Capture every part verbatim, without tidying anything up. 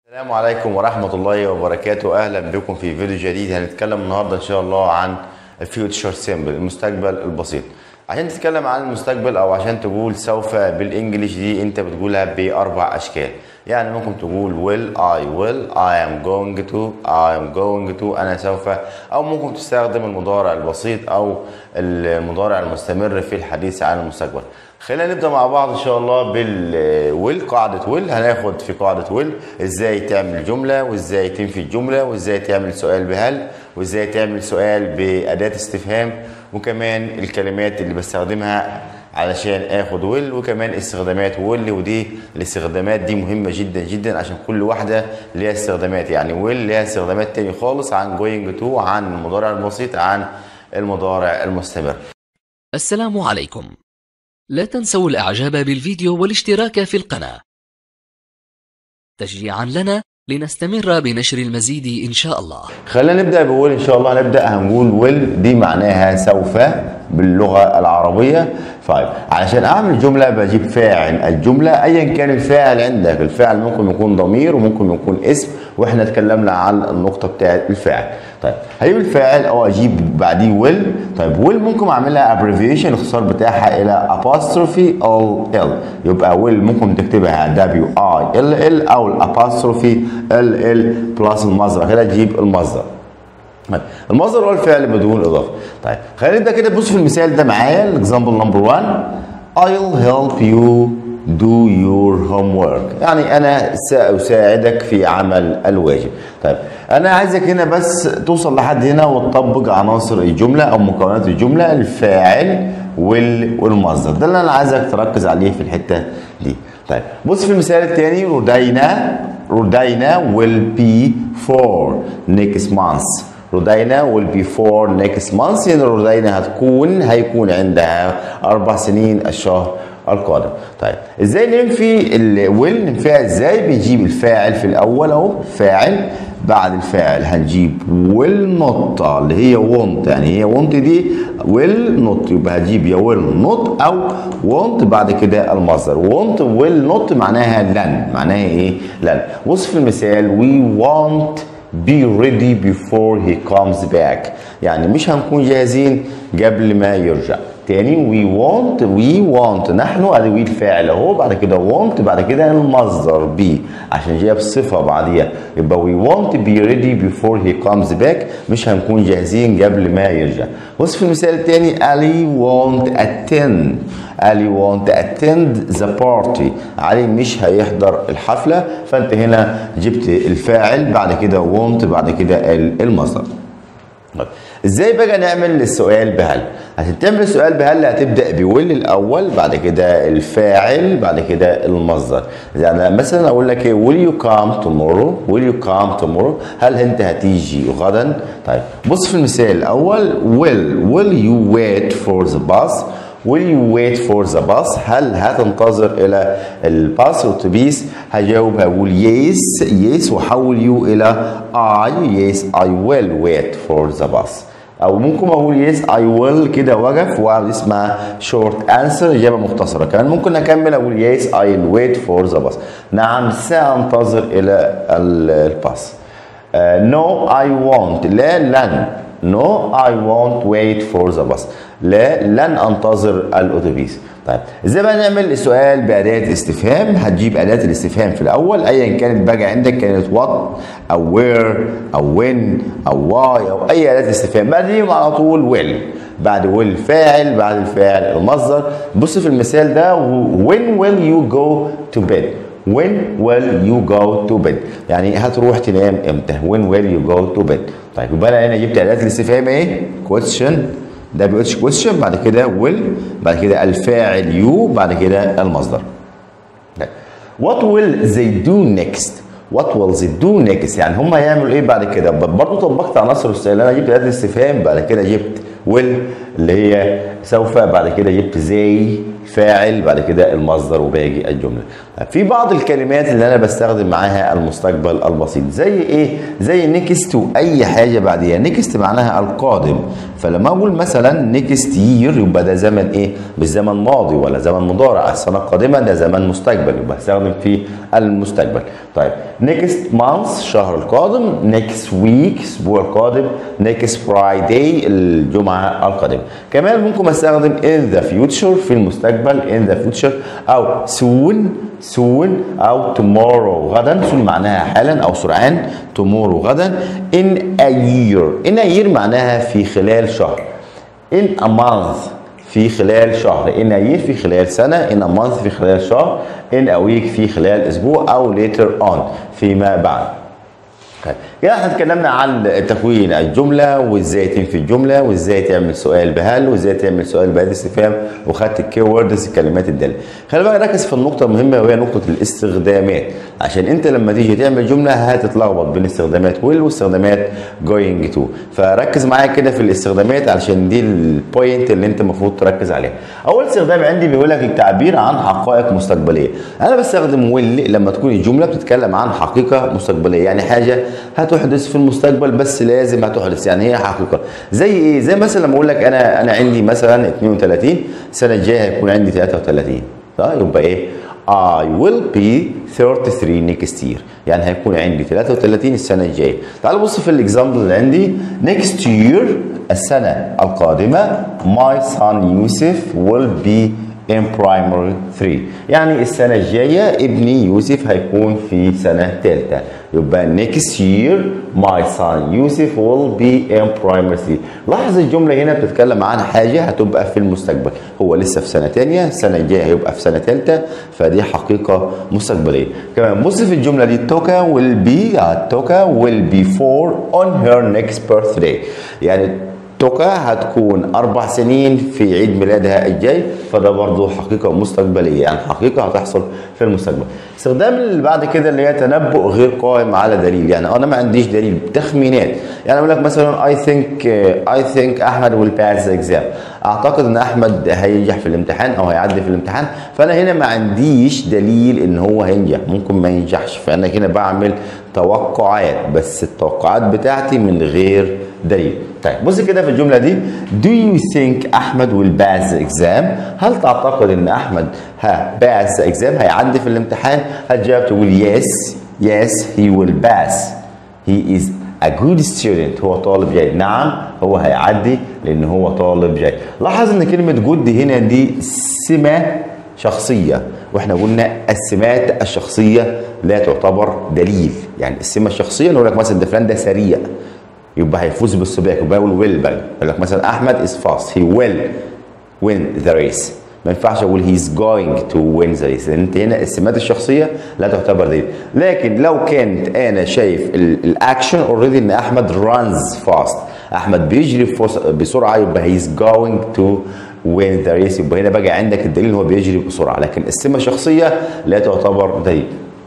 السلام عليكم ورحمة الله وبركاته. أهلا بكم في فيديو جديد. هنتكلم النهاردة إن شاء الله عن الفيوتشر سيمبل، المستقبل البسيط. عشان تتكلم عن المستقبل أو عشان تقول سوف بالإنجليش دي أنت بتقولها بأربع أشكال. يعني ممكن تقول will, I will, I am going to, I am going to، أنا سوف، أو ممكن تستخدم المضارع البسيط أو المضارع المستمر في الحديث عن المستقبل. خلينا نبدأ مع بعض إن شاء الله بالويل، قاعدة ويل. هناخد في قاعدة ويل إزاي تعمل جملة، وإزاي تنفي الجملة، وإزاي تعمل سؤال بهل، وإزاي تعمل سؤال بأداة استفهام، وكمان الكلمات اللي بستخدمها علشان اخد ويل، وكمان استخدامات ويل. ودي الاستخدامات دي مهمة جدا جدا عشان كل واحدة ليها استخدامات. يعني ويل ليها استخدامات تاني خالص عن going to، عن المضارع البسيط، عن المضارع المستمر. السلام عليكم. لا تنسوا الاعجاب بالفيديو والاشتراك في القناة تشجيعا لنا لنستمر بنشر المزيد ان شاء الله. خلينا نبدأ بويل ان شاء الله. نبدأ هنقول ويل دي معناها سوف باللغة العربية. طيب علشان اعمل جملة بجيب فاعل الجملة ايا كان الفاعل عندك. الفاعل ممكن يكون ضمير وممكن يكون اسم، واحنا اتكلمنا عن النقطة بتاعت الفاعل. طيب هجيب الفاعل او اجيب بعديه ويل. طيب ويل ممكن اعملها ابريفيشن، الاختصار بتاعها الى apostrophe او ال. يبقى ويل ممكن تكتبها دبليو اي ال ال او الابostrophe ال ال بلس المصدر، كده تجيب المصدر. المصدر هو الفعل بدون اضافه. طيب خلينا نبدا كده. بص في المثال ده معايا، الاكزامبل نمبر واحد، I'll help you do your homework. يعني انا سأساعدك في عمل الواجب. طيب انا عايزك هنا بس توصل لحد هنا وتطبق عناصر الجمله او مكونات الجمله، الفاعل والمصدر. ده اللي انا عايزك تركز عليه في الحته دي. طيب بص في المثال الثاني، رودينا رودينا will be for next month. رودينا will be for next month، يعني رودينا هتكون هيكون عندها أربع سنين الشهر القادم. طيب ازاي ننفي الويل؟ ننفيها ازاي؟ بنجيب الفاعل في الأول أهو، فاعل، بعد الفاعل هنجيب will not اللي هي want، يعني هي want دي will not، يبقى هتجيب يا will not أو want بعد كده المصدر. want will not معناها لن، معناها ايه؟ لن. بص في المثال، we want be ready before he comes back، يعني مش هنكون جاهزين قبل ما يرجع. تاني we want we want نحن، ادي الفاعل اهو، بعد كده want بعد كده المصدر be عشان جايب صفه بعديها، يبقى we want to be ready before he comes back، مش هنكون جاهزين قبل ما يرجع. بص في المثال الثاني، علي won't attend علي won't attend the party، علي مش هيحضر الحفله. فانت هنا جبت الفاعل بعد كده want بعد كده المصدر. ازاي بقى نعمل السؤال بهل؟ عشان تعمل السؤال بهل هتبدا بويل الاول، بعد كده الفاعل، بعد كده المصدر. يعني مثلا اقول لك ايه، will you come tomorrow will you come tomorrow، هل انت هتيجي غدا؟ طيب بص في المثال الاول، will will you wait for the bus will you wait for the bus، هل هتنتظر الى الباص والاتوبيس؟ هجاوب هقول yes yes واحول يو الى I yes I will wait for the bus، او ممكن اقول yes I will كده واقف واسمها short answer اجابه مختصره. كمان ممكن اكمل اقول yes I'll wait for the bus، نعم سانتظر الى الباص. uh, no I won't لا لن No I won't wait for the bus، لا لن انتظر الاتوبيس. طيب ازاي بقى نعمل السؤال بأداة استفهام؟ هتجيب أداة الاستفهام في الأول أيا كانت بقى عندك، كانت what أو where أو when أو why أو أي أداة استفهام. بعدين على طول will، بعد will فاعل، بعد الفاعل المصدر. بص في المثال ده، when will you go to bed when will you go to bed، يعني هتروح تنام امتى؟ when will you go to bed. طيب يبقى انا هنا جبت اداه الاستفهام ايه؟ question ده بيقولش question، بعد كده will، بعد كده الفاعل you، بعد كده المصدر. what will they do next what will they do next، يعني هم هيعملوا ايه بعد كده؟ برضه طبقت عناصر السؤال. انا جبت اداه الاستفهام، بعد كده جبت will اللي هي سوف، بعد كده جبت they الفاعل بعد كده المصدر وباقي الجمله. في بعض الكلمات اللي انا بستخدم معاها المستقبل البسيط زي ايه؟ زي نيكست واي حاجه بعديها. نيكست معناها القادم، فلما اقول مثلا نيكست يير يبقى ده زمن ايه؟ مش زمن ماضي ولا زمن مضارع، السنه القادمه ده زمن مستقبل يبقى هستخدم في المستقبل. طيب نيكست مانث شهر القادم، نيكست ويك اسبوع القادم، نيكست فرايداي الجمعه القادمه. كمان ممكن استخدم in the future في المستقبل in the future او soon soon او tomorrow غدا. soon معناها حالا او سرعان، tomorrow غدا. in a year in a year معناها في خلال شهر. in a month في خلال شهر. in a year في خلال سنة. in a month في خلال شهر. in a week في خلال اسبوع او later on فيما بعد. كده احنا اتكلمنا عن تكوين الجمله وازاي تنفي الجمله وازاي تعمل سؤال بهل وازاي تعمل سؤال بأداة استفهام وخدت الكي ووردز الكلمات الداله. خلي بالك ركز في النقطه المهمه وهي نقطه الاستخدامات، عشان انت لما تيجي تعمل جمله هتتلخبط بين استخدامات ويل واستخدامات جوينج تو، فركز معايا كده في الاستخدامات علشان دي البوينت اللي انت المفروض تركز عليها. اول استخدام عندي بيقول لك التعبير عن حقائق مستقبليه. انا بستخدم ويل لما تكون الجمله بتتكلم عن حقيقه مستقبليه، يعني حاجه هتحدث في المستقبل بس لازم هتحدث، يعني هي حقيقه. زي ايه؟ زي مثلا لما اقول لك انا انا عندي مثلا اثنين وثلاثين، السنه الجايه هيكون عندي ثلاثة وثلاثين، طيب يبقى ايه؟ I will be thirty-three next year، يعني هيكون عندي ثلاثة وثلاثين السنه الجايه. تعالوا بص في الاكزامبل اللي عندي. next year السنه القادمه my son يوسف will be in primary three، يعني السنة الجاية ابني يوسف هيكون في سنة ثالثة. يبقى next year my son يوسف will be in primary three. لاحظ الجملة هنا بتتكلم عن حاجة هتبقى في المستقبل، هو لسه في سنة ثانية، السنة الجاية هيبقى في سنة ثالثة، فدي حقيقة مستقبلية. كمان بص في الجملة دي توكا will be توكا will be four on her next birthday، يعني توكا هتكون أربع سنين في عيد ميلادها الجاي، فده برضه حقيقة مستقبلية، يعني حقيقة هتحصل في المستقبل. استخدام اللي بعد كده اللي هي تنبؤ غير قائم على دليل، يعني أنا ما عنديش دليل، تخمينات. يعني أقول لك مثلا I think I think أحمد will pass the exam، أعتقد إن أحمد هينجح في الامتحان أو هيعدي في الامتحان، فأنا هنا ما عنديش دليل إن هو هينجح، ممكن ما ينجحش، فأنا هنا بعمل توقعات، بس التوقعات بتاعتي من غير دليل. طيب بص كده في الجمله دي do you think احمد will pass the exam، هل تعتقد ان احمد ها pass the exam هيعدي في الامتحان؟ هتجاوب تقول yes yes he will pass he is a good student، هو طالب جيد. نعم هو هيعدي لان هو طالب جيد. لاحظ ان كلمه good هنا دي سمه شخصيه، واحنا قلنا السمات الشخصيه لا تعتبر دليل، يعني السمه الشخصيه نقول لك مثلا ده فلان ده سريع يبقى هيفوز بالسباق، يبقى يقول ويل بقى. يقول لك مثلا احمد از فاست هي ويل وين ذا ريس، ما ينفعش اقول هيز جوينج تو وين ذا ريس، لان انت هنا السمات الشخصيه لا تعتبر دليل. لكن لو كانت انا شايف الاكشن اوريدي ان احمد رانز فاست، احمد بيجري بسرعه، يبقى هيز جوينج تو وين ذا ريس، يبقى هنا بقى عندك الدليل ان هو بيجري بسرعه، لكن السمه الشخصيه لا تعتبر دليل.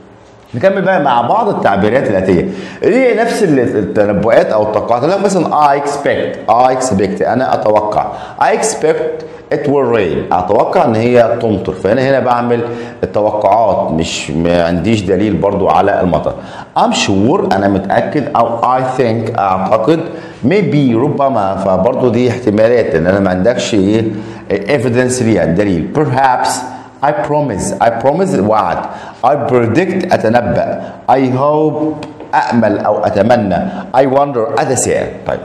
نكمل بقى مع بعض التعبيرات الاتيه دي نفس التنبؤات او التوقعات. لا مثلا I expect I expect انا اتوقع I expect it will rain، اتوقع ان هي تمطر، فانا هنا بعمل التوقعات مش ما عنديش دليل برضو على المطر. I'm sure انا متاكد او I think اعتقد maybe ربما، فبرضو دي احتمالات ان انا ما عندكش ايه evidence ليها دليل. perhaps I promise I promise وعد. I predict أتنبأ. I hope أأمل أو أتمنى. I wonder أتساءل. طيب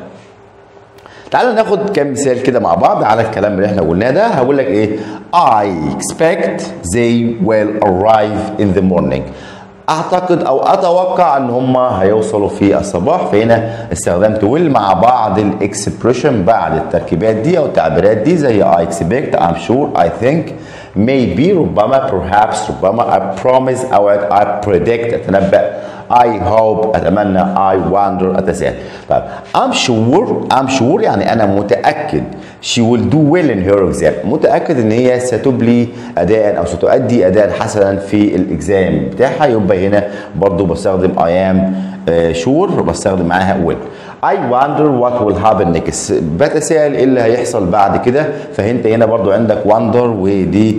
تعالوا ناخد كام مثال كده مع بعض على الكلام اللي احنا قلناه ده. هقول لك ايه I expect they will arrive in the morning، اعتقد او اتوقع ان هم هيوصلوا في الصباح، فهنا استخدمت will مع بعض الاكسبريشن بعد التركيبات دي او التعبيرات دي زي I expect I'm sure I think maybe ربما perhaps ربما I promise او I predict اتنبأ I hope اتمنى I wonder اتساءل. طيب I'm sure I'm sure يعني انا متاكد she will do well in her exam، متاكد ان هي ستبلي اداء او ستؤدي اداء حسنا في الاكزام بتاعها، يبقى هنا برضو بستخدم I am sure بستخدم معاها will. I wonder what will happen next. بتساءل ايه اللي هيحصل بعد كده، فانت هنا برضو عندك wonder ودي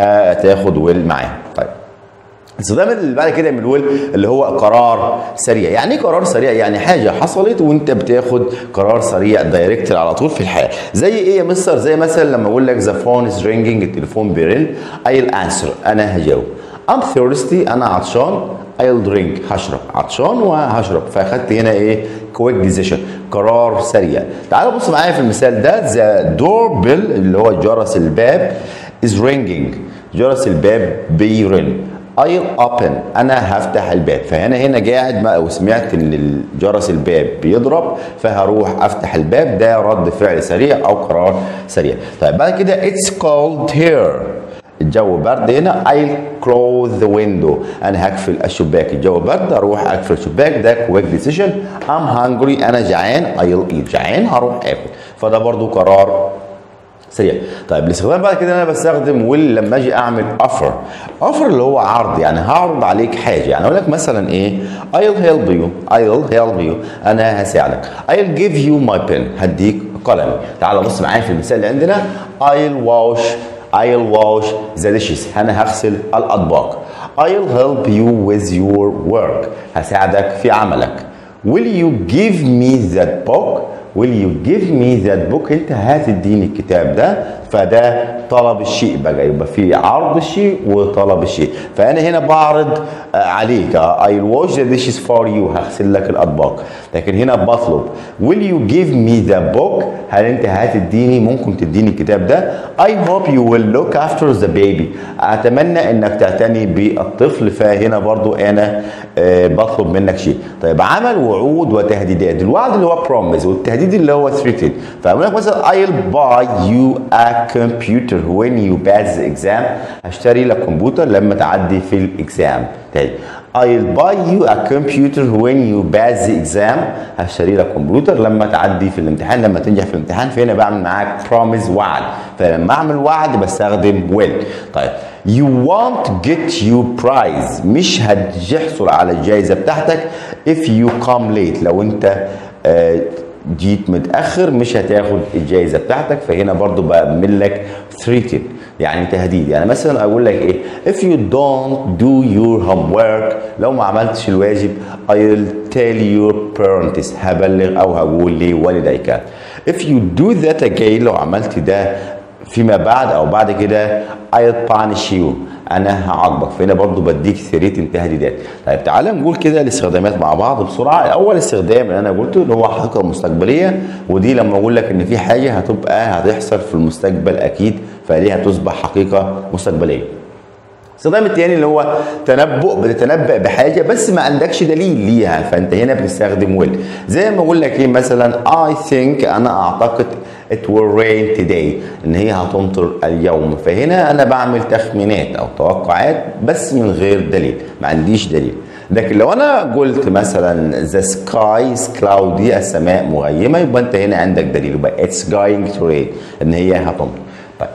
هتاخد will معاها. طيب الاستخدام اللي بعد كده من الويل اللي هو قرار سريع. يعني ايه قرار سريع؟ يعني حاجه حصلت وانت بتاخد قرار سريع دايركت على طول في الحياه. زي ايه يا مستر؟ زي مثلا لما اقول لك ذا فون از رينجينج، التليفون بيرن، I'll answer انا هجاوب. I'm thirsty انا عطشان، I'll drink هشرب، عطشان وهشرب، فاخدت هنا ايه؟ كويك ديسيشن، قرار سريع. تعال بص معايا في المثال ده، ذا دور بيل اللي هو جرس الباب is ringing، جرس الباب بيرن. I'll open انا هفتح الباب، فهنا هنا قاعد ما وسمعت ان جرس الباب بيضرب فهروح افتح الباب، ده رد فعل سريع او قرار سريع. طيب بعد كده it's cold here، الجو برد هنا I'll close the window انا هقفل الشباك، الجو برد اروح اقفل الشباك، ده كويك ديسيشن. I'm hungry انا جعان I'll eat، جعان هروح اكل، فده برضو قرار سريع. طيب الاستخدام بعد كده انا بستخدم ويل لما اجي اعمل اوفر. اوفر اللي هو عرض، يعني هعرض عليك حاجه، يعني اقول لك مثلا ايه I'll help you I'll help you انا هساعدك. I'll give you my pen هديك قلمي. تعال بص معايا في المثال اللي عندنا I'll wash I'll wash the dishes انا هغسل الاطباق. I'll help you with your work هساعدك في عملك. Will you give me that book Will you give me that book انت هتديني الكتاب ده، فده طلب الشيء بقى، يبقى في عرض الشيء وطلب الشيء. فانا هنا بعرض عليك I'll wash the dishes for you هغسل لك الاطباق، لكن هنا بطلب Will you give me the book هل انت هتديني ممكن تديني الكتاب ده. I hope you will look after the baby اتمنى انك تعتني بالطفل، فهنا برضو انا بطلب منك شيء. طيب عمل وعود وتهديدات، الوعد اللي هو promise والتهديد اللي هو threaten. فاقول لك مثلا I'll buy you a computer when you pass the exam هشتري لك كمبيوتر لما تعدي في الاكزام. تاني I'll buy you a computer when you pass the exam هشتري لك كمبيوتر لما تعدي في الامتحان، لما تنجح في الامتحان. فهنا بعمل معاك promise وعد، فلما اعمل وعد بستخدم will. طيب you won't get you prize مش هتحصل على الجائزة بتاعتك if you come late لو انت آه جيت متاخر مش هتاخد الجائزه بتاعتك. فهنا برضو بعمل لك threaten يعني تهديد. يعني مثلا اقول لك ايه if you don't do your homework لو ما عملتش الواجب I'll tell your parents هبلغ او هقول لوالديك. if you do that again لو عملت ده فيما بعد او بعد كده I'll punish you انا هعاقبك. فهنا برضو بديك ثريتن تهديدات. طيب تعالى نقول كده الاستخدامات مع بعض بسرعه. اول استخدام اللي انا قلته اللي هو حقيقه مستقبليه، ودي لما اقول لك ان في حاجه هتبقى هتحصل في المستقبل اكيد فليها تصبح حقيقه مستقبليه. الاستخدام الثاني اللي هو تنبؤ، بتتنبأ بحاجه بس ما عندكش دليل ليها، فانت هنا بتستخدم ويل. زي ما اقول لك ايه مثلا I think انا اعتقد it will rain today ان هي هتمطر اليوم، فهنا انا بعمل تخمينات او توقعات بس من غير دليل، ما عنديش دليل. لكن لو انا قلت مثلا the sky is cloudy السماء مغيمه يبقى انت هنا عندك دليل، يبقى it's going to rain ان هي هتمطر. طيب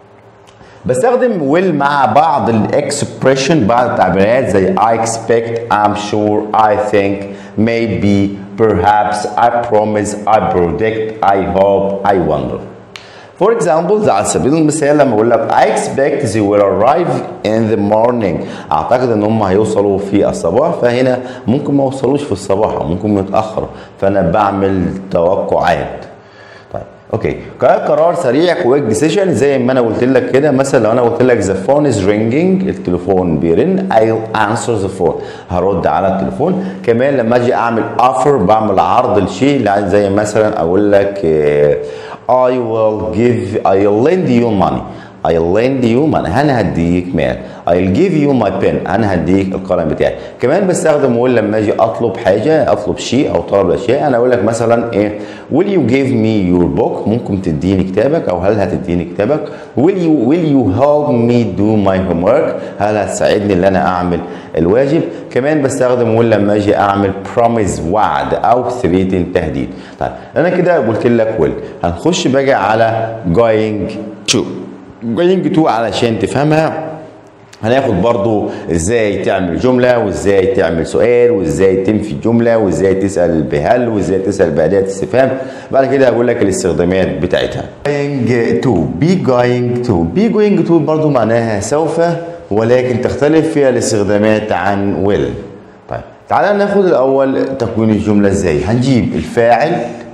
بستخدم will مع بعض الاكسبريشن، بعض التعبيرات زي I expect, I'm sure, I think, maybe, perhaps, I promise, I predict, I hope, I wonder. For example على سبيل المثال لما اقول لك I expect they will arrive in the morning اعتقد ان هم هيوصلوا في الصباح، فهنا ممكن ما يوصلوش في الصباح او ممكن يتاخروا، فانا بعمل توقعات. طيب اوكي قرار سريع كويك ديسيشن زي ما انا قلت لك كده. مثلا لو انا قلت لك the phone is ringing التليفون بيرن I'll answer the phone هرد على التليفون. كمان لما اجي اعمل offer بعمل عرض لشيء زي مثلا اقول لك I will give I'll lend you money I'll lend you money انا هديك مال. I'll give you my pen انا هديك القلم بتاعي. كمان بستخدم will لما اجي اطلب حاجه، اطلب شيء او طلب اشياء. انا اقول لك مثلا ايه will you give me your book ممكن تديني كتابك او هل هتديني كتابك. will you will you help me do my homework هل هتساعدني ان انا اعمل الواجب. كمان بستخدم will لما اجي اعمل promise وعد او threaten تهديد. طيب انا كده قلت لك will. هنخش بقى على going to going to علشان تفهمها هناخد برضو ازاي تعمل جملة وازاي تعمل سؤال وازاي تنفي الجملة وازاي تسأل بهل وازاي تسأل بأداة استفهام. بعد كده هقول لك الاستخدامات بتاعتها. going to be going to be going to برضو معناها سوف، ولكن تختلف فيها الاستخدامات عن will. طيب تعالى ناخد الاول تكوين الجملة ازاي. هنجيب الفاعل،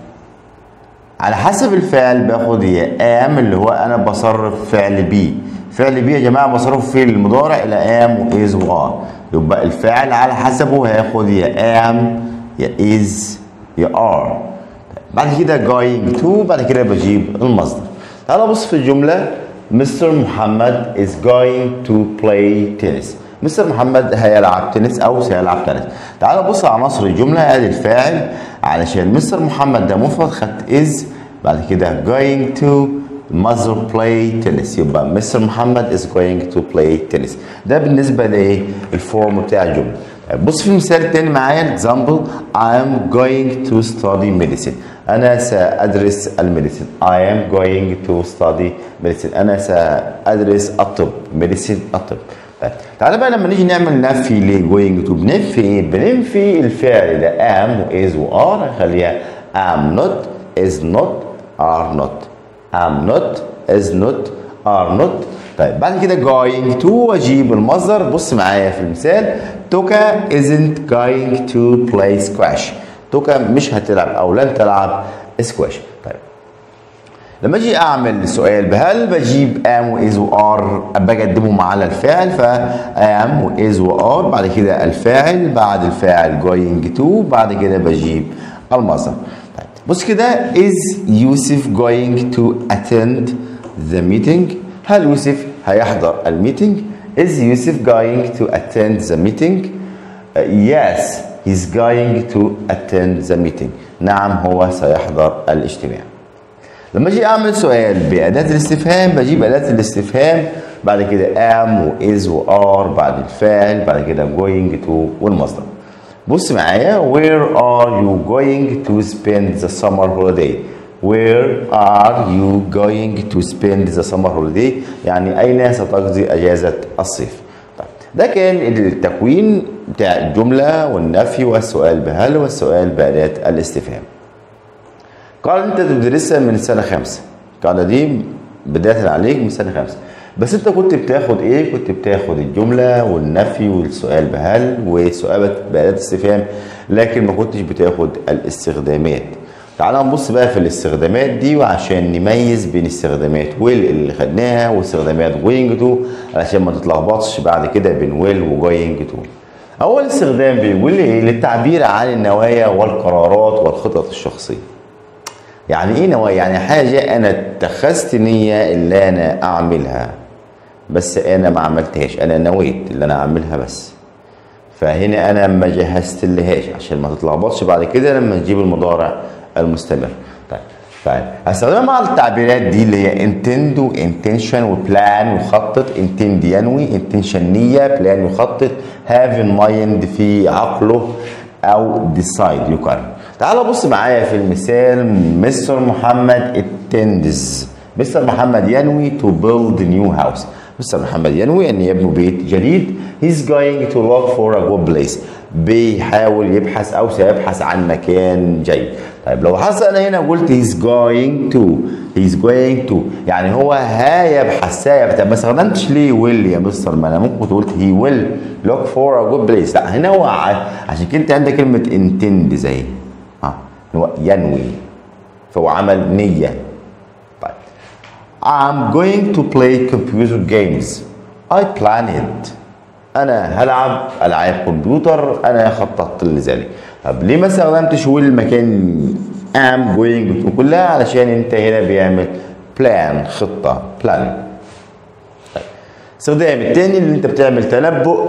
على حسب الفعل باخد يا am اللي هو انا بصرف فعل بي. فعل بي يا جماعه بصرفه في المضارع الى am و is و are، يبقى الفاعل على حسبه هياخد يا am يا is يا are. بعد كده going to، بعد كده بجيب المصدر. تعالى بص في الجمله. مستر محمد is going to play tennis. مستر محمد هيلعب تنس او سيلعب تنس. تعالى بص على عناصر الجمله. ادي الفاعل، علشان مستر محمد ده مفرد خدت is، بعد كده going to mother play tennis، يبقى مستر محمد is going to play tennis. ده بالنسبه للفورم بتاع الجمله. بص في المثال التاني معايا example I am going to study medicine. انا سادرس الميديسين. I am going to study medicine. انا سادرس الطب. medicine الطب. تعالى بقى لما نيجي نعمل نفي ل going to بننفي ايه؟ بننفي الفعل ده am و is و are. هنخليها am not is not are not. am not is not are not. طيب بعد كده going to واجيب المصدر. بص معايا في المثال. توكا isn't going to play squash. توكا مش هتلعب او لن تلعب سكواش. طيب لما اجي اعمل سؤال بهل بجيب am و is و are بقدمهم على الفاعل. ف am و is و are، بعد كده الفاعل، بعد الفاعل going to، بعد كده بجيب المصدر. طيب بص كده is يوسف going to attend the meeting. هل يوسف هيحضر الميتنج؟ is يوسف going to attend the meeting؟ uh, yes he's going to attend the meeting. نعم هو سيحضر الاجتماع. لما اجي اعمل سؤال بأداة الاستفهام بجيب أداة الاستفهام، بعد كده am و is و are، بعد الفاعل، بعد كده going to والمصدر. بص معايا. where are you going to spend the summer holiday؟ where are you going to spend the summer holiday؟ يعني أين ستقضي أجازة الصيف. طيب ده كان التكوين بتاع الجملة والنفي والسؤال بهل والسؤال بأداة الاستفهام. القاعدة أنت تدرسها من سنة خمسة. القاعدة دي بداية عليك من سنة خمسة، بس أنت كنت بتاخد إيه؟ كنت بتاخد الجملة والنفي والسؤال بهل والسؤال بأداة استفهام، لكن ما كنتش بتاخد الاستخدامات. تعال نبص بقى في الاستخدامات دي، وعشان نميز بين استخدامات will اللي خدناها واستخدامات going to علشان ما تتلخبطش بعد كده بين will و going to. أول استخدام بيقول إيه؟ للتعبير عن النوايا والقرارات والخطط الشخصية. يعني ايه نوايا؟ يعني حاجه انا اتخذت نيه اللي انا اعملها بس انا ما عملتهاش، انا نويت اللي انا اعملها بس. فهنا انا ما جهزت لهاش عشان ما تتلخبطش بعد كده لما تجيب المضارع المستمر. طيب طيب هستخدمها مع التعبيرات دي اللي هي intend و intention و plan وخطط. intend ينوي، intention نيه، plan يخطط، have in mind في عقله، او decide يقرر. تعال بص معايا في المثال. مستر محمد attends. مستر محمد ينوي to build a new house. مستر محمد ينوي ان يبني بيت جديد. he's going to look for a good place. بيحاول يبحث او سيبحث عن مكان جيد. طيب لو حصل انا هنا قلت he's going to he's going to يعني هو هيبحث سيبحث، ما استخدمتش ليه will يا مستر؟ ما انا ممكن قلت he will look for a good place. لا هنا هو عشان كده انت عندك كلمه intend زي اه هو ينوي، فهو عمل نيه. طيب I'm going to play computer games. I plan it. انا هلعب العاب كمبيوتر، انا خططت لذلك. طب ليه ما استخدمتش will مكان am going to كلها؟ علشان انت هنا بيعمل plan خطه planning. طيب الاستخدام الثاني اللي انت بتعمل تنبؤ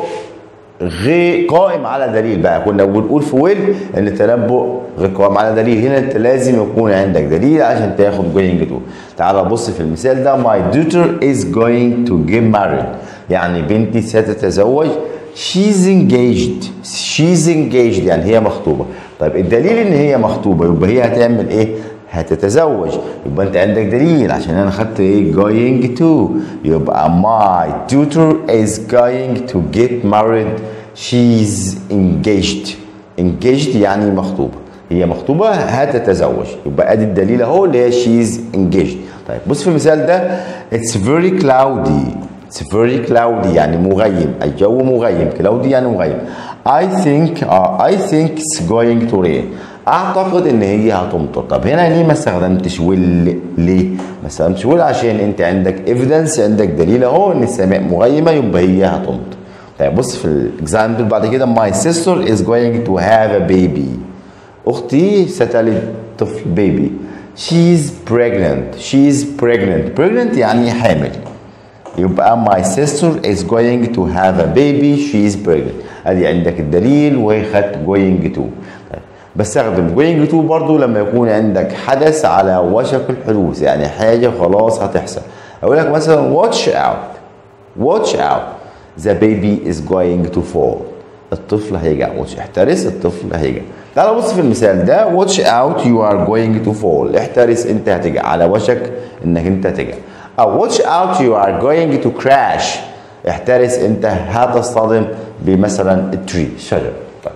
غير قائم على دليل. بقى كنا بنقول في will ان التنبؤ غير قائم على دليل، هنا انت لازم يكون عندك دليل عشان تاخد going to. تعال بص في المثال ده. my daughter is going to get married. يعني بنتي ستتزوج. she's engaged. she's engaged يعني هي مخطوبة. طيب الدليل ان هي مخطوبة يبقى هي هتعمل ايه؟ هتتزوج، يبقى انت عندك دليل عشان انا خدت ايه going to، يبقى my tutor is going to get married she's engaged. engaged يعني مخطوبة، هي مخطوبة هتتزوج، يبقى ادي الدليل اهو اللي هي she's engaged. طيب بص في المثال ده it's very cloudy. it's very cloudy يعني مغيم، الجو مغيم. cloudy يعني مغيم. I think uh, I think it's going to rain. اعتقد ان هي هتمطر. طب هنا ليه ما استخدمتش will؟ ليه ما استخدمتش will؟ عشان انت عندك evidence، عندك دليل اهو ان السماء مغيمه يبقى هي هتمطر. طيب بص في الاكزامبل بعد كده my sister is going to have a baby. اختي ستلد طفل baby. she's pregnant. she's pregnant. pregnant يعني حامل. يبقى my sister is going to have a baby she's pregnant. ادي عندك الدليل وخدت going to. بستخدم going to برضو لما يكون عندك حدث على وشك الحدوث، يعني حاجة خلاص هتحصل. اقول لك مثلا watch out watch out the baby is going to fall. الطفل هيجع. احترس الطفل هيجع. تعال بص في المثال ده watch out you are going to fall. احترس انت هتجع، على وشك انك انت هتجع. او watch out you are going to crash. احترس انت هتصطدم بمثلا التري، شجر. طيب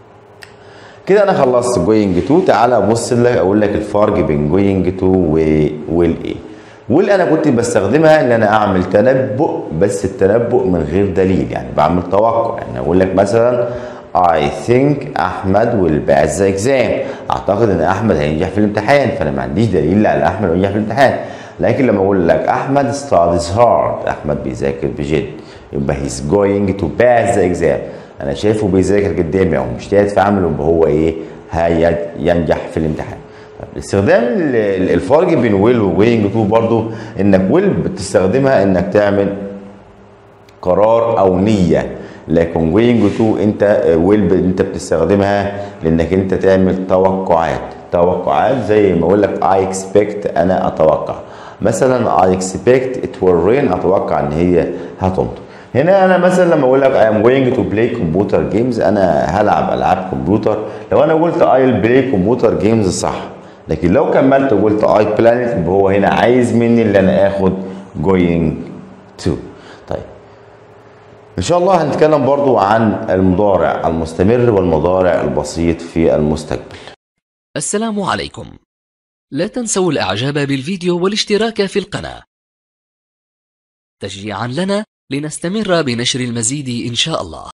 كده انا خلصت going to. تعالى ابص لك اقول لك الفرق بين going to و will ايه. will انا كنت بستخدمها ان انا اعمل تنبؤ، بس التنبؤ من غير دليل، يعني بعمل توقع. يعني اقول لك مثلا I think احمد will pass the exam. اعتقد ان احمد هينجح في الامتحان، فانا ما عنديش دليل على احمد هينجح في الامتحان. لكن لما اقول لك احمد studies hard، احمد بيذاكر بجد، يبقى he's going to pass the exam. انا شايفه بيذاكر قدامي او مجتهد في عمله، يبقى هو ايه هينجح في الامتحان. استخدام الفرق بين will و going to برضو انك will بتستخدمها انك تعمل قرار او نية، لكن going to انت will انت بتستخدمها لانك انت تعمل توقعات. توقعات زي ما اقول لك I expect انا اتوقع. مثلا I expect it will rain، اتوقع ان هي هتمطر. هنا انا مثلا لما اقول لك I am going to play computer games، انا هلعب العاب كمبيوتر، لو انا قلت I'll play computer games صح، لكن لو كملت وقلت I plan it يبقى هو هنا عايز مني اللي انا اخد going to. طيب ان شاء الله هنتكلم برضو عن المضارع المستمر والمضارع البسيط في المستقبل. السلام عليكم. لا تنسوا الاعجاب بالفيديو والاشتراك في القناة تشجيعا لنا لنستمر بنشر المزيد إن شاء الله.